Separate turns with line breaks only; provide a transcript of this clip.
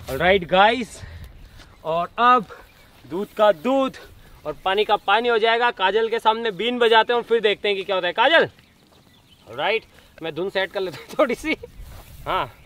Alright guys, और अब दूध का दूध और पानी का पानी हो जाएगा। काजल के सामने बीन बजाते हैं और फिर देखते हैं कि क्या होता है। काजल, ऑलराइट, मैं धुन सेट कर लेता हूँ थोड़ी सी। हाँ